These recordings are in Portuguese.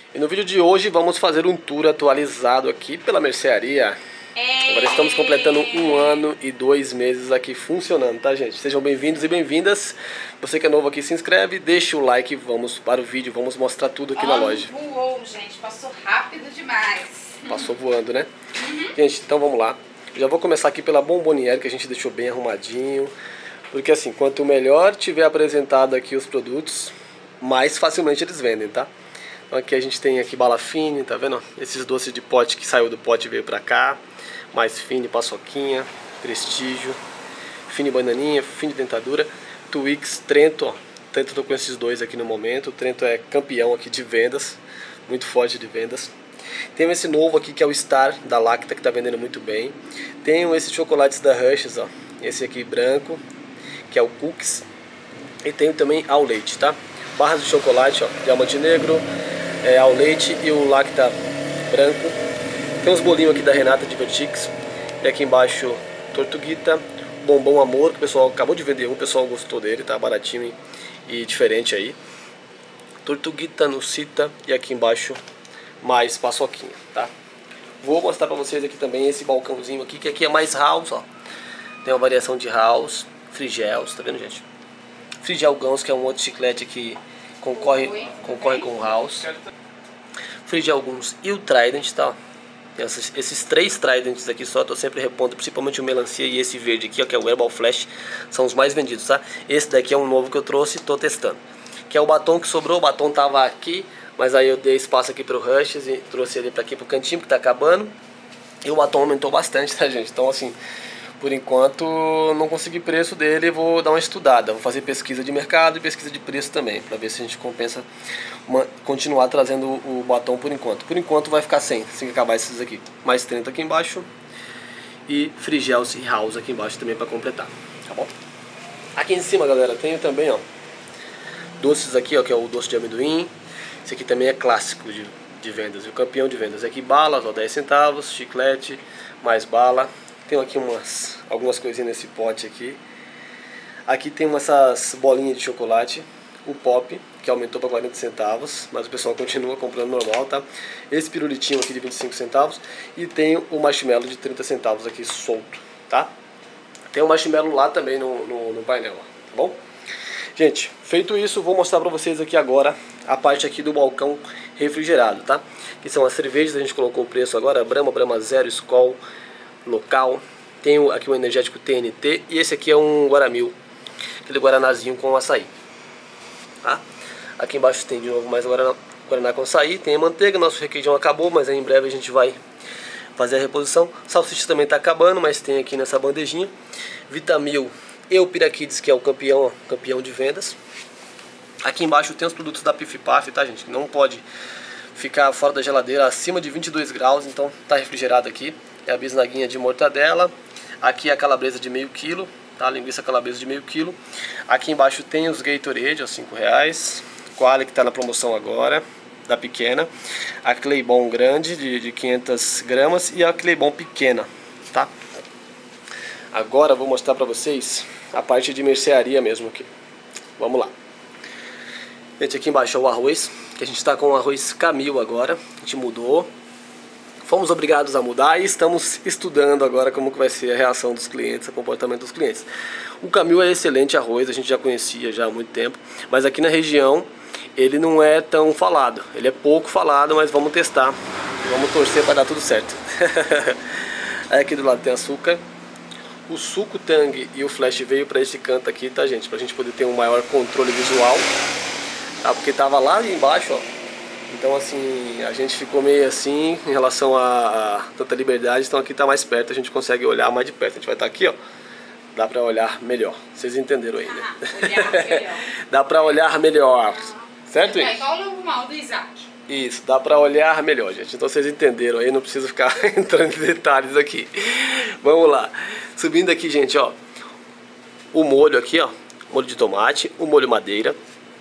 E no vídeo de hoje vamos fazer um tour atualizado aqui pela mercearia. Agora estamos completando 1 ano e 2 meses aqui funcionando, tá, gente? Sejam bem-vindos e bem-vindas. Você que é novo aqui, se inscreve, deixa o like, vamos para o vídeo, vamos mostrar tudo aqui na loja. Voou, gente, passou rápido demais. Passou voando, né? Gente, então vamos lá. Já vou começar aqui pela bomboniere, que a gente deixou bem arrumadinho. Porque assim, quanto melhor tiver apresentado aqui os produtos, mais facilmente eles vendem, tá? Então aqui a gente tem aqui bala fine, tá vendo? Esses doces de pote que saiu do pote e veio pra cá. Mais fine, paçoquinha, prestígio, fine bananinha, fine dentadura, Twix, Trento, ó. Trento, tô com esses dois aqui no momento. O Trento é campeão aqui de vendas, muito forte de vendas. Tem esse novo aqui que é o Star da Lacta, que tá vendendo muito bem. Tenho esses chocolates da Hershey's, ó. Esse aqui branco, que é o Cookies. E tenho também ao leite, tá? Barras de chocolate, ó, diamante negro, ao leite e o Lacta branco. Tem uns bolinhos aqui da Renata de Vertix. E aqui embaixo, Tortuguita, Bombom Amor, que o pessoal acabou de vender um, o pessoal gostou dele, tá baratinho e diferente aí. Tortuguita, Nucita e aqui embaixo mais paçoquinha, tá? Vou mostrar pra vocês aqui também esse balcãozinho aqui, que aqui é mais house, ó. Tem uma variação de house, frigels, tá vendo, gente? Frigel Gans, que é um outro chiclete que concorre com o house. Frigel Gans e o Trident, tá? Tem esses 3 Tridents aqui só, tô sempre repondo, principalmente o melancia e esse verde aqui, ó, que é o Herbal Flash, são os mais vendidos, tá? Esse daqui é um novo que eu trouxe, tô testando. Que é o batom que sobrou, o batom tava aqui, mas aí eu dei espaço aqui pro Hershey's e trouxe ele pra aqui pro cantinho, que tá acabando. E o batom aumentou bastante, tá, gente? Então assim, por enquanto não consegui preço dele, vou dar uma estudada. Vou fazer pesquisa de mercado e pesquisa de preço também, pra ver se a gente compensa continuar trazendo o batom por enquanto. Por enquanto vai ficar 100, assim que acabar esses aqui. Mais 30 aqui embaixo. E Frigels e House aqui embaixo também pra completar, tá bom? Aqui em cima, galera, tenho também, ó, doces aqui, ó, que é o doce de amendoim. Esse aqui também é clássico de vendas, o campeão de vendas. Aqui balas, ó, 10 centavos, chiclete, mais bala. Tenho aqui algumas coisinhas nesse pote aqui. Aqui tem essas bolinhas de chocolate, o Pop, que aumentou para 40 centavos, mas o pessoal continua comprando normal, tá? Esse pirulitinho aqui de 25 centavos e tenho o marshmallow de 30 centavos aqui solto, tá? Tem o marshmallow lá também no painel, ó, tá bom? Gente, feito isso, vou mostrar pra vocês aqui agora a parte aqui do balcão refrigerado, tá? Que são as cervejas, a gente colocou o preço agora, Brahma, Brahma Zero, Skol, Local. Tenho aqui um energético TNT e esse aqui é um Guaramil, aquele guaranazinho com açaí, tá? Aqui embaixo tem de novo mais guaraná com açaí, tem a manteiga, nosso requeijão acabou, mas aí em breve a gente vai fazer a reposição. Salsicha também tá acabando, mas tem aqui nessa bandejinha. Vitamil e o Piraquids, que é o campeão de vendas. Aqui embaixo tem os produtos da Pif Paf, tá, gente? Que não pode ficar fora da geladeira acima de 22 graus, então tá refrigerado aqui. É a bisnaguinha de mortadela. Aqui é a calabresa de meio quilo, tá? A linguiça calabresa de meio quilo. Aqui embaixo tem os Gatorade, ó, R$5. Qualy, que tá na promoção agora, da pequena. A Claybon grande, de 500 gramas. E a Claybon pequena, tá? Agora eu vou mostrar pra vocês a parte de mercearia mesmo aqui. Vamos lá. Gente, aqui embaixo é o arroz, que a gente tá com o arroz Camil agora. A gente mudou. Fomos obrigados a mudar e estamos estudando agora como que vai ser a reação dos clientes, o comportamento dos clientes. O Camil é excelente arroz, a gente já conhecia já há muito tempo, mas aqui na região ele não é tão falado. Ele é pouco falado, mas vamos testar, vamos torcer para dar tudo certo. Aí aqui do lado tem açúcar. O suco Tang e o flash veio para esse canto aqui, tá, gente? Pra gente poder ter um maior controle visual, tá? Porque tava lá embaixo, ó. Então assim, a gente ficou meio assim em relação a tanta liberdade, então aqui tá mais perto, a gente consegue olhar mais de perto. A gente vai estar aqui, ó, dá pra olhar melhor. Vocês entenderam aí, né? Olhar melhor. Dá pra olhar melhor, certo? É igual o lobo mal do Isaac. Isso, dá pra olhar melhor, gente. Então vocês entenderam aí, não preciso ficar entrando em detalhes aqui. Vamos lá. Subindo aqui, gente, ó, o molho aqui, ó, molho de tomate, o molho madeira.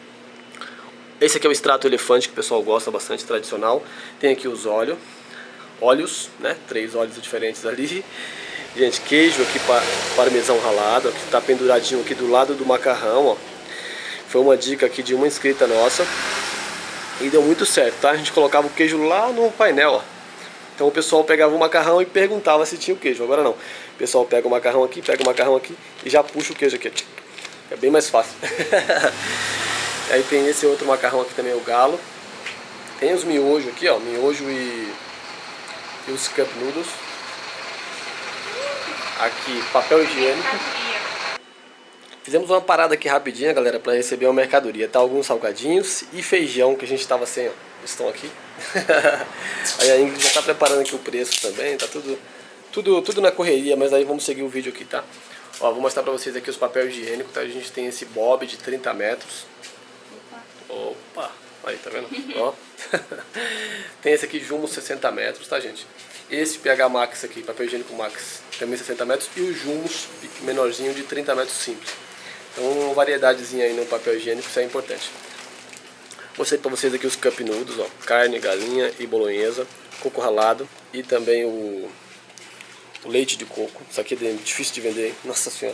Esse aqui é o extrato elefante, que o pessoal gosta bastante, tradicional. Tem aqui os óleos, né? 3 óleos diferentes ali. Gente, queijo aqui, parmesão ralado, que tá penduradinho aqui do lado do macarrão, ó. Foi uma dica aqui de uma inscrita nossa. E deu muito certo, tá? A gente colocava o queijo lá no painel, ó. Então o pessoal pegava o macarrão e perguntava se tinha o queijo. Agora não. O pessoal pega o macarrão aqui e já puxa o queijo aqui. É bem mais fácil. Aí tem esse outro macarrão aqui também, o galo. Tem os miojos aqui, ó. Miojo e os cup noodles. Aqui, papel higiênico. Fizemos uma parada aqui rapidinha, galera, para receber uma mercadoria. Tá alguns salgadinhos e feijão que a gente tava sem, ó. Estão aqui. Aí a Ingrid já tá preparando aqui o preço também. Tá tudo na correria, mas aí vamos seguir o vídeo aqui, tá? Ó, vou mostrar pra vocês aqui os papéis higiênicos, tá? A gente tem esse bob de 30 metros. Opa! Aí, tá vendo? Ó. Tem esse aqui Jumbo 60 metros, tá, gente? Esse PH Max aqui, papel higiênico Max, também 60 metros. E o Jumbos menorzinho de 30 metros simples. Então uma variedadezinha aí no papel higiênico, isso é importante. Mostrei pra vocês aqui os cup noodles, ó. Carne, galinha e bolonhesa, coco ralado e também o leite de coco. Isso aqui é difícil de vender, hein? Nossa senhora.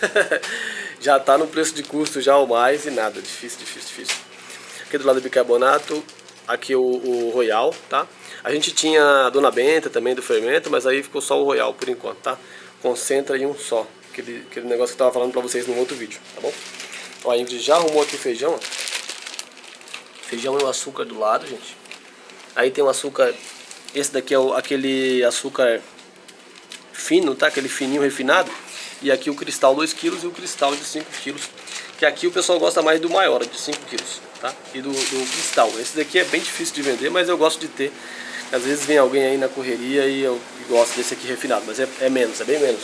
Já tá no preço de custo já o mais e nada, difícil. Aqui do lado do bicarbonato, aqui o Royal, tá? A gente tinha a Dona Benta também do fermento, mas aí ficou só o Royal por enquanto, tá? Concentra em um só, aquele negócio que eu tava falando pra vocês no outro vídeo, tá bom? Ó, a Ingrid já arrumou aqui o feijão, ó. Feijão e o açúcar do lado, gente. Aí tem o açúcar, esse daqui é aquele açúcar fino, tá? Aquele fininho refinado. E aqui o cristal 2 kg e o cristal de 5 kg. Que aqui o pessoal gosta mais do maior, de 5 kg, tá? E do cristal. Esse daqui é bem difícil de vender, mas eu gosto de ter. Às vezes vem alguém aí na correria e eu gosto desse aqui refinado, mas é menos, é bem menos.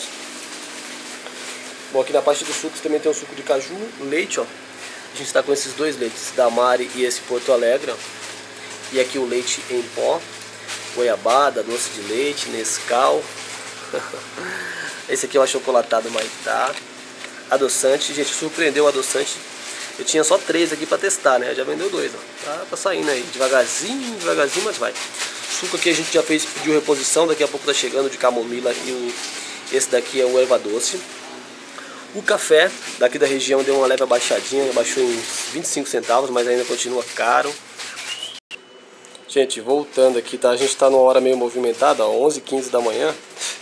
Bom, aqui na parte dos sucos também tem o suco de caju, leite, ó. A gente está com esses dois leites, da Mari e esse Porto Alegre, ó. E aqui o leite em pó, goiabada, doce de leite, Nescau. Esse aqui é o achocolatado Maitá. Adoçante, gente, surpreendeu o adoçante. Eu tinha só 3 aqui para testar, né? Já vendeu 2, ó. Tá saindo aí, devagarzinho, mas vai. Suco aqui a gente já pediu reposição, daqui a pouco tá chegando de camomila e esse daqui é o erva doce. O café daqui da região deu uma leve abaixadinha, baixou em 25 centavos, mas ainda continua caro. Gente, voltando aqui, tá? A gente tá numa hora meio movimentada, ó, 11h15 da manhã.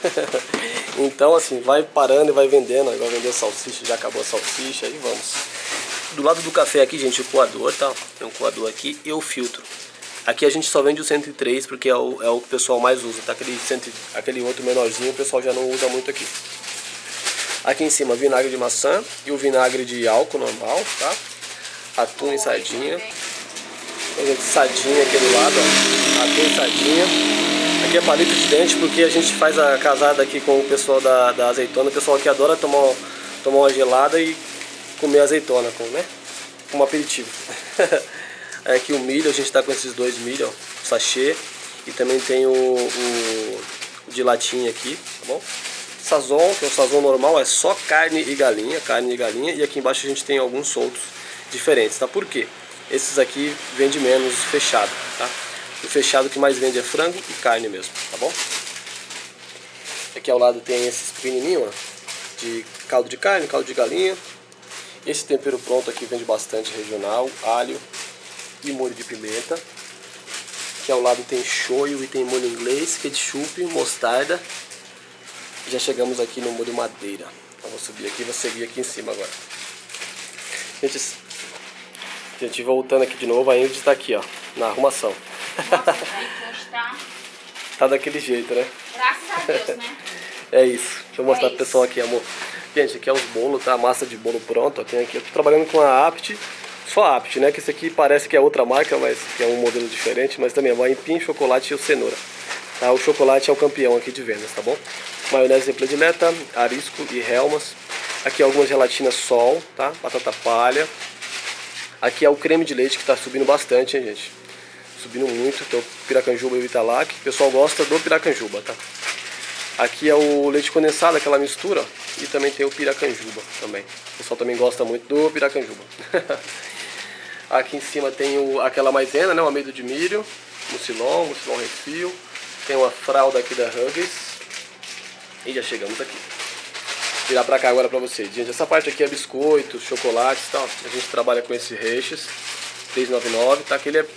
Então assim, vai parando e vai vendendo. Vai vender salsicha, já acabou a salsicha, aí vamos. Do lado do café aqui, gente, o coador, tá? Tem um coador aqui e o filtro. Aqui a gente só vende o 103 porque é o que o pessoal mais usa, tá? Aquele outro menorzinho o pessoal já não usa muito aqui. Aqui em cima, vinagre de maçã e o vinagre de álcool normal, tá? Atum e sardinha. Tem gente, sardinha aqui do lado, ó. Atum e sardinha. Aqui é palito de dente porque a gente faz a casada aqui com o pessoal da azeitona. O pessoal aqui adora tomar uma gelada e comer azeitona, né? Como aperitivo. Aqui o milho, a gente tá com esses 2 milho, ó, sachê. E também tem o de latinha aqui, tá bom? Sazon, que é o sazon normal, é só carne e galinha. E aqui embaixo a gente tem alguns soltos diferentes, tá? Por quê? Esses aqui vende menos fechado, tá? O fechado que mais vende é frango e carne mesmo, tá bom? Aqui ao lado tem esses pequenininhos, ó, de caldo de carne, caldo de galinha. Esse tempero pronto aqui vende bastante regional, alho e molho de pimenta. Aqui ao lado tem shoyu e tem molho inglês, ketchup, mostarda. Já chegamos aqui no molho madeira. Então vou subir aqui e vou seguir aqui em cima agora. Gente, voltando aqui de novo, a Ingrid está aqui, ó, na arrumação. Nossa, vai tá daquele jeito, né? Graças a Deus, né? É isso. Deixa eu mostrar pro pessoal aqui, amor. Gente, aqui é os bolos, tá? A massa de bolo pronta. Tem aqui, eu tô trabalhando com a Apt, só a Apt, né? Que esse aqui parece que é outra marca, mas que é um modelo diferente. Mas também é aipim, chocolate e o cenoura. Tá? O chocolate é o campeão aqui de vendas, tá bom? Maionese predileta, arisco e helmas. Aqui algumas gelatinas sol, tá? Batata palha. Aqui é o creme de leite que tá subindo bastante, hein, gente? Subindo muito. Tem o piracanjuba e o Italac. O pessoal gosta do piracanjuba, tá? Aqui é o leite condensado, aquela mistura. E também tem o piracanjuba também. O pessoal também gosta muito do piracanjuba. Aqui em cima tem aquela maisena, né? O amido de milho. Mucilon refil. Tem uma fralda aqui da Huggies. E já chegamos aqui. Vou virar pra cá agora pra vocês. Gente, essa parte aqui é biscoitos, chocolates e tal. A gente trabalha com esse Reches 399, tá? Que ele é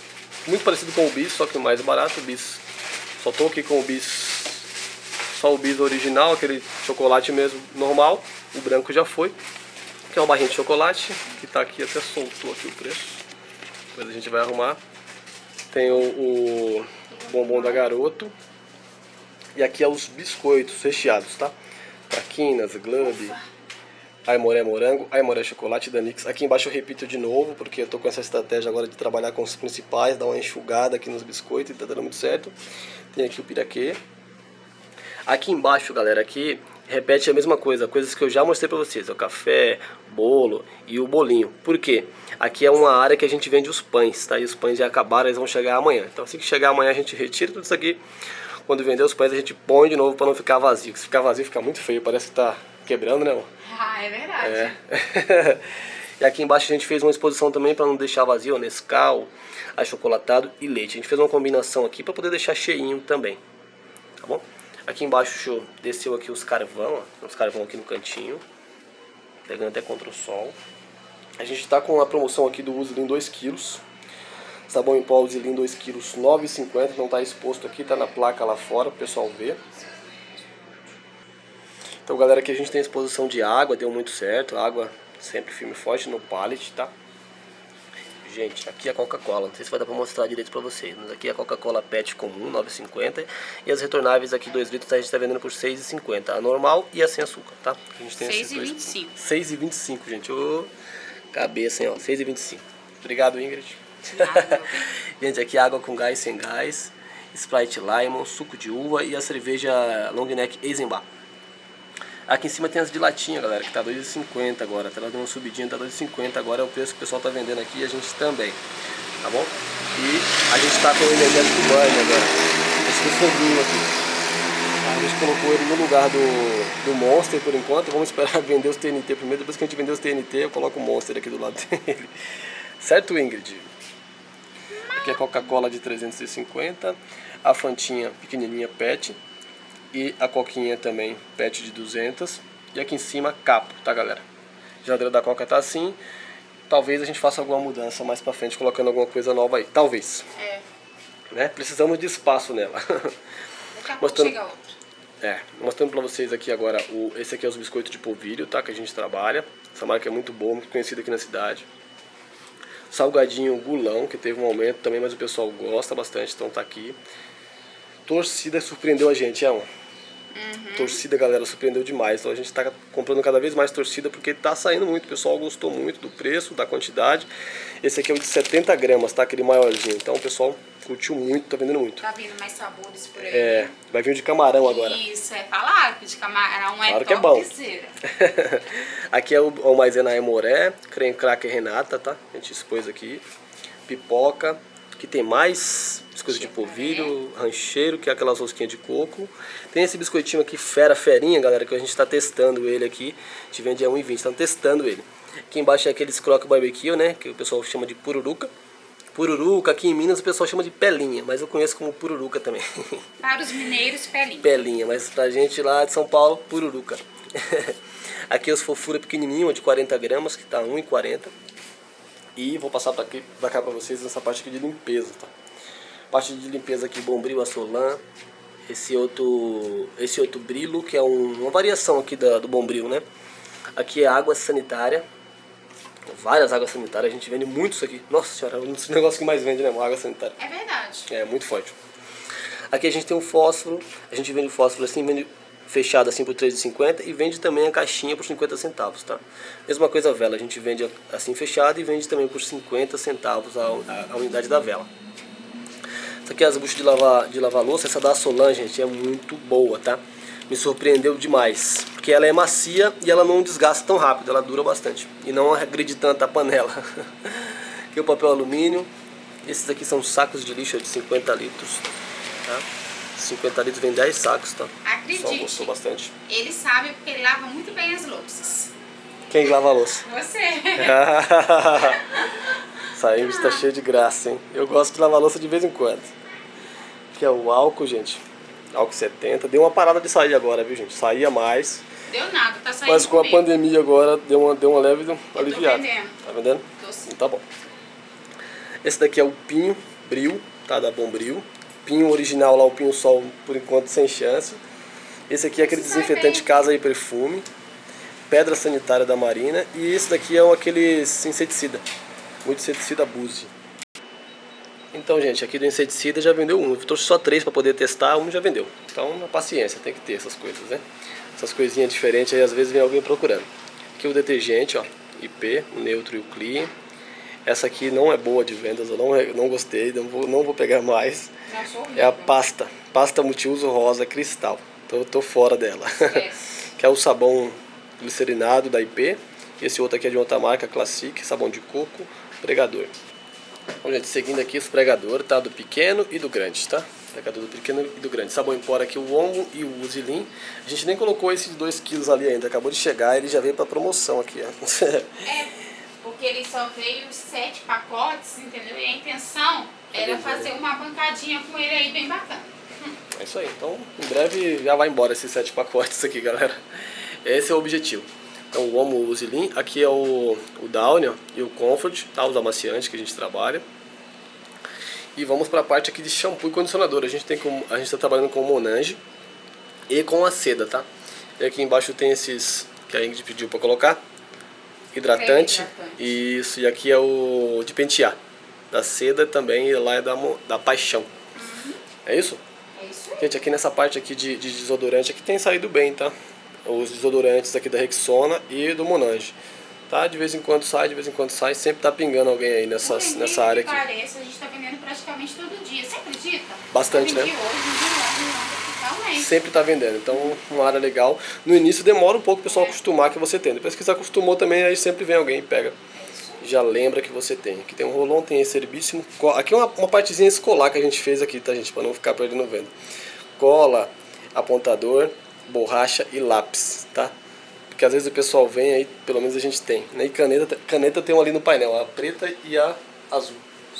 muito parecido com o bis, só que mais barato. O bis, só tô aqui com o bis, só o bis original, aquele chocolate mesmo normal. O branco já foi, que é uma barrinha de chocolate, que tá aqui, até soltou aqui o preço. Depois a gente vai arrumar. Tem o bombom da Garoto. E aqui é os biscoitos recheados, tá? Traquinas, Glub, Aimoré morango, Aimoré chocolate da Nix. Aqui embaixo eu repito de novo, porque eu tô com essa estratégia agora de trabalhar com os principais, dar uma enxugada aqui nos biscoitos e tá dando muito certo. Tem aqui o piraquê. Aqui embaixo, galera, aqui repete a mesma coisa, coisas que eu já mostrei pra vocês, o café, bolo e o bolinho. Por quê? Aqui é uma área que a gente vende os pães, tá? E os pães já acabaram, eles vão chegar amanhã. Então assim que chegar amanhã a gente retira tudo isso aqui. Quando vender os pães a gente põe de novo pra não ficar vazio. Se ficar vazio fica muito feio, parece que tá quebrando, né, amor? Ah, é verdade. É. E aqui embaixo a gente fez uma exposição também pra não deixar vazio, Nescau, achocolatado e leite. A gente fez uma combinação aqui pra poder deixar cheinho também, tá bom? Aqui embaixo desceu aqui os carvão, ó, os carvão aqui no cantinho, pegando até contra o sol. A gente está com a promoção aqui do Usilin 2 kg. Sabão em pó Usilin 2 kg, R$ 9,50, não está exposto aqui, está na placa lá fora, o pessoal ver. Então galera, aqui a gente tem a exposição de água, deu muito certo, água sempre firme e forte no pallet, tá? Gente, aqui é a Coca-Cola, não sei se vai dar pra mostrar direito pra vocês, mas aqui é a Coca-Cola PET comum, R$ 9,50. E as retornáveis aqui, 2 litros, a gente tá vendendo por R$ 6,50. A normal e a sem açúcar, tá? A gente tem 6,25. 6,25, gente. Ô, cabeça, hein, ó. 6,25. Obrigado, Ingrid. Nada, gente, aqui água com gás, sem gás, Sprite Lemon, suco de uva e a cerveja Long Neck Eisenbach. Aqui em cima tem as de latinha, galera, que tá R$ 2,50 agora. Tá dando uma subidinha, tá R$ 2,50 agora. É o preço que o pessoal tá vendendo aqui e a gente também, tá bom? E a gente tá com o energético Burn agora. Esse foguinho aqui. A gente colocou ele no lugar do Monster por enquanto. Vamos esperar vender os TNT primeiro. Depois que a gente vender os TNT, eu coloco o Monster aqui do lado dele. Certo, Ingrid? Aqui é a Coca-Cola de 350. A Fantinha pequenininha PET. E a coquinha também, PET de 200. E aqui em cima, capo, tá, galera? A geladeira da Coca tá assim. Talvez a gente faça alguma mudança mais pra frente, colocando alguma coisa nova aí. Talvez. É. Né? Precisamos de espaço nela. Daqui a pouco chega outro. Mostrando pra vocês aqui agora, esse aqui é os biscoitos de polvilho, tá? Que a gente trabalha. Essa marca é muito boa, muito conhecida aqui na cidade. Salgadinho Gulão, que teve um aumento também, mas o pessoal gosta bastante, então tá aqui. Torcida surpreendeu a gente, Torcida, galera, surpreendeu demais. Então a gente tá comprando cada vez mais torcida porque tá saindo muito. O pessoal gostou muito do preço, da quantidade. Esse aqui é o de 70 gramas, tá? Aquele maiorzinho. Então o pessoal curtiu muito, tá vendendo muito. Tá vindo mais sabores por aí. É, vai vir de camarão agora. Isso, falaram que de camarão é claro que é bom. topzera. Aqui é o maisena Aimoré, creme cracker Renata, tá? A gente expôs aqui. Pipoca. Aqui tem mais biscoito de polvilho, rancheiro, que é aquelas rosquinhas de coco. Tem esse biscoitinho aqui, ferinha, galera, que a gente está testando ele aqui. A gente vende a 1,20, estamos testando ele. Aqui embaixo é aqueles croque barbecue, né, que o pessoal chama de pururuca. Pururuca, aqui em Minas o pessoal chama de pelinha, mas eu conheço como pururuca também. Para os mineiros, pelinha. Pelinha, mas pra gente lá de São Paulo, pururuca. Aqui os fofura pequenininho, de 40 gramas, que tá R$ 1,40. E vou passar pra cá pra vocês nessa parte aqui de limpeza, tá? Parte de limpeza aqui, Bombril, Assolan. Esse outro Brilo, que é uma variação aqui do Bombril, né? Aqui é água sanitária. Várias águas sanitárias, a gente vende muito isso aqui. Nossa senhora, é um dos negócios que mais vende, né? Uma água sanitária. É verdade. É, muito forte. Aqui a gente tem um fósforo. A gente vende o fósforo assim, vende fechado assim por R$ 3,50 e vende também a caixinha por 50 centavos, tá? Mesma coisa a vela, a gente vende assim fechado e vende também por 50 centavos a unidade da vela. Essa aqui é as buchas de lavar louça, essa da Assolan, gente, é muito boa, tá? Me surpreendeu demais, porque ela é macia e ela não desgasta tão rápido, ela dura bastante e não agride tanto a panela. Aqui o papel alumínio, esses aqui são sacos de lixo de 50 litros, tá? 50 litros vem 10 sacos, tá? Acredite, o pessoal gostou bastante. Ele sabe porque ele lava muito bem as louças. Quem lava a louça? Você. Essa aí está cheia de graça, hein? Eu gosto de lavar louça de vez em quando. Aqui é o álcool, gente. Álcool 70. Deu uma parada de sair agora, viu, gente? Saía mais. Deu nada, tá saindo. Mas com a pandemia agora deu uma leve aliviada. vendendo. Tá vendendo? Tô sim. Tá bom. Esse daqui é o Pinho. Bril, tá? Da Bombril. Pinho original lá, o Pinho Sol, por enquanto sem chance. Esse aqui é aquele desinfetante casa e perfume. Pedra sanitária da Marina. E esse daqui é aqueles inseticida. Muito inseticida Buzzi. Então, gente, aqui do inseticida já vendeu um. Eu trouxe só 3 para poder testar, um já vendeu. Então, na paciência, tem que ter essas coisas, né? Essas coisinhas diferentes aí, às vezes vem alguém procurando. Aqui o detergente, ó, IP, o neutro e o clean. Essa aqui não é boa de vendas, eu não gostei, não vou pegar mais. É a pasta multiuso rosa cristal. Então eu tô fora dela. Que é o sabão glicerinado da IP. Esse outro aqui é de outra marca, Classic, sabão de coco, pregador. Bom, gente, seguindo aqui os pregadores, tá? Do pequeno e do grande, tá? Pregador do pequeno e do grande. Sabão em pó aqui, o Omo e o Uzilin. A gente nem colocou esses 2 quilos ali ainda, acabou de chegar, ele já veio pra promoção aqui, ó. Porque ele só veio 7 pacotes, entendeu? E a intenção era fazer uma bancadinha com ele aí bem bacana. É isso aí, então em breve já vai embora esses 7 pacotes aqui, galera. Esse é o objetivo. Então o Omo, o Uzilin, aqui é o Downy, ó, e o Comfort, tá? Os amaciantes que a gente trabalha. E vamos para a parte aqui de shampoo e condicionador. A gente está trabalhando com o Monange e com a seda, tá? E aqui embaixo tem esses que a Ingrid pediu para colocar. Hidratante. Isso, e aqui é o de pentear. Da seda também, e lá é da Paixão. É isso? É isso aí. Gente, aqui nessa parte aqui de desodorante aqui tem saído bem, tá? Os desodorantes aqui da Rexona e do Monange. Tá? De vez em quando sai, sempre tá pingando alguém aí nessa área aqui. Parece, a gente tá vendendo praticamente todo dia. Você acredita? Bastante, né? Hoje, sempre tá vendendo, então uma área legal. No início demora um pouco o pessoal acostumar que você tem. Depois que você acostumou também, aí sempre vem alguém e pega. Já lembra que você tem. Aqui tem um rolão, tem esse herbíssimo. Aqui é uma partezinha escolar que a gente fez aqui, tá, gente? Pra não ficar perdendo venda. Cola, apontador, borracha e lápis, tá? Porque às vezes o pessoal vem aí, pelo menos a gente tem. E caneta tem uma ali no painel, a preta e a azul.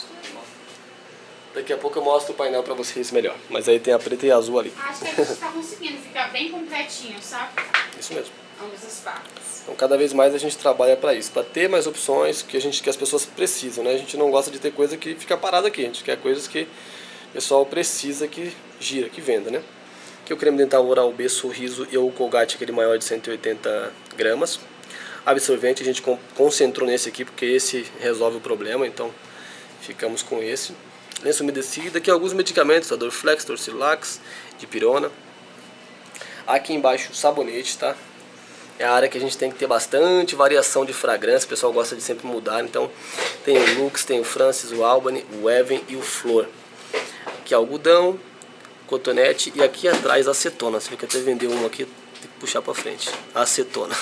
Daqui a pouco eu mostro o painel pra vocês melhor. Mas aí tem a preta e a azul ali. Acho que a gente tá conseguindo ficar bem completinho, sabe? Isso mesmo. Ambas as partes. Então cada vez mais a gente trabalha para isso, para ter mais opções que as pessoas precisam, né? A gente não gosta de ter coisa que fica parada aqui, a gente quer coisas que o pessoal precisa que gira, que venda, né? Aqui o creme dental Oral-B Sorriso e o Colgate, aquele maior de 180 gramas. Absorvente a gente concentrou nesse aqui porque esse resolve o problema, então ficamos com esse. Lenço umedecido, aqui alguns medicamentos, a Dorflex, Torcilax, Dipirona. Aqui embaixo o sabonete, tá? É a área que a gente tem que ter bastante variação de fragrância, o pessoal gosta de sempre mudar, então tem o Lux, tem o Francis, o Albany, o Even e o Flor. Aqui é algodão, cotonete e aqui atrás a acetona. Você vê que até vendeu um aqui, tem que puxar pra frente, a acetona.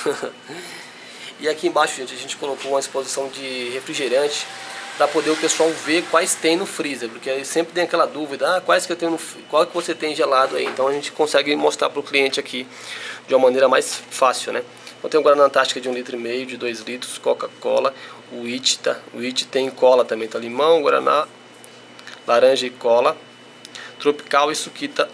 E aqui embaixo, gente, a gente colocou uma exposição de refrigerante para poder o pessoal ver quais tem no freezer, porque aí sempre tem aquela dúvida, quais que eu tenho qual que você tem gelado aí. Então a gente consegue mostrar para o cliente aqui de uma maneira mais fácil, né? Então tem o Guaraná Antártica de 1,5 litro, de 2 litros, Coca-Cola, o It, tá? O It tem cola também, tá? Limão, Guaraná, laranja e cola, Tropical e suquita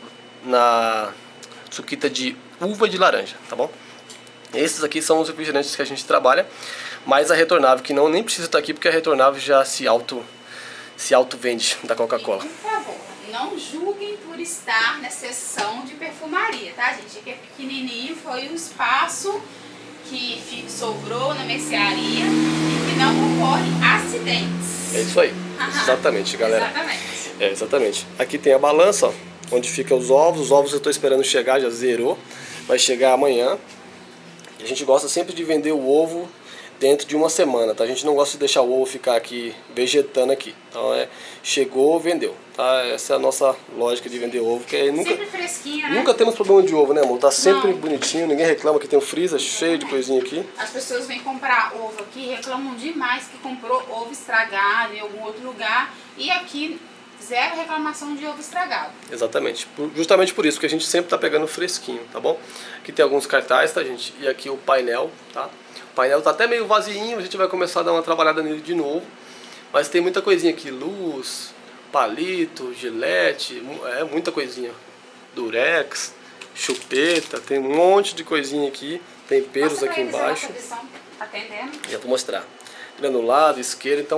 suquita de uva e de laranja, tá bom? Esses aqui são os refrigerantes que a gente trabalha, mas a retornável, que nem precisa estar aqui porque a retornável já se auto vende da Coca-Cola. Por favor, não julguem por estar na seção de perfumaria, tá, gente? Aqui é pequenininho, foi um espaço que sobrou na mercearia e que não ocorre acidentes. É isso aí, exatamente, galera. Exatamente. Exatamente. Aqui tem a balança, ó, onde fica os ovos eu estou esperando chegar, já zerou, vai chegar amanhã. A gente gosta sempre de vender o ovo dentro de uma semana, tá? A gente não gosta de deixar o ovo ficar aqui vegetando aqui. Então chegou, vendeu, tá? Essa é a nossa lógica de vender ovo, que é sempre fresquinho, né? Nunca temos problema de ovo, né, amor? Tá sempre bonitinho, ninguém reclama que tem um freezer cheio de coisinha aqui. As pessoas vêm comprar ovo aqui e reclamam demais que comprou ovo estragado em algum outro lugar, e aqui zero reclamação de ovo estragado. Exatamente, justamente por isso que a gente sempre tá pegando fresquinho, tá bom? Aqui tem alguns cartazes, tá, gente? E aqui o painel, tá? O painel tá até meio vazinho, a gente vai começar a dar uma trabalhada nele de novo. Mas tem muita coisinha aqui, luz, palito, gilete, muita coisinha. Durex, chupeta, tem um monte de coisinha aqui. Temperos aqui embaixo. Atendendo. Já vou mostrar. Granulado, isqueiro, então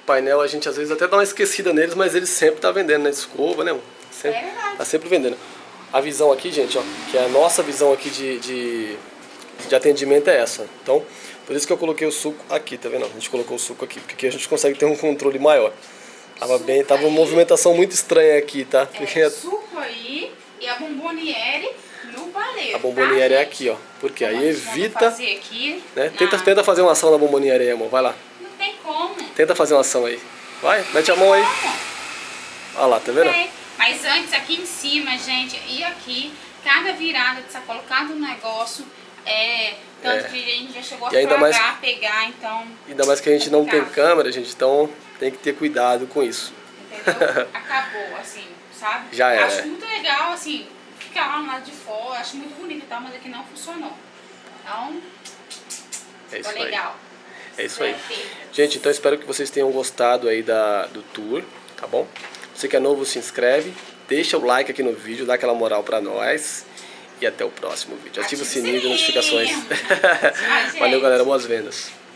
painel a gente às vezes até dá uma esquecida neles, mas eles sempre tá vendendo na escova, né? Sempre, tá sempre vendendo. A visão aqui, gente, ó, que é a nossa visão aqui de atendimento é essa. Então, por isso que eu coloquei o suco aqui, tá vendo? A gente colocou o suco aqui, porque aqui a gente consegue ter um controle maior. Tava uma movimentação muito estranha aqui, tá? Porque suco aí e a bomboniere no baleiro. A bomboniere tá, é aqui, ó. Porque como aí evita. Fazer aqui, né? Tenta fazer uma ação na bomboniere aí, amor. Vai lá. Não tem como. Tenta fazer uma ação aí. Vai, mete a mão aí. Olha lá, tá vendo? Mas antes aqui em cima, gente, e aqui, cada virada de sacola, cada negócio, tanto que a gente já chegou a fragar, pegar, então... Ainda mais que a gente não tem câmera, gente, então tem que ter cuidado com isso. Entendeu? Acabou, assim, sabe? Já era. Acho muito legal, assim, ficar lá no lado de fora, acho muito bonito e tal, mas aqui não funcionou. Então, isso ficou legal. É isso aí. Gente, então espero que vocês tenham gostado aí do tour, tá bom? Você que é novo, se inscreve, deixa o like aqui no vídeo, dá aquela moral pra nós. E até o próximo vídeo. Ativa o sininho de notificações. Valeu, galera. Boas vendas.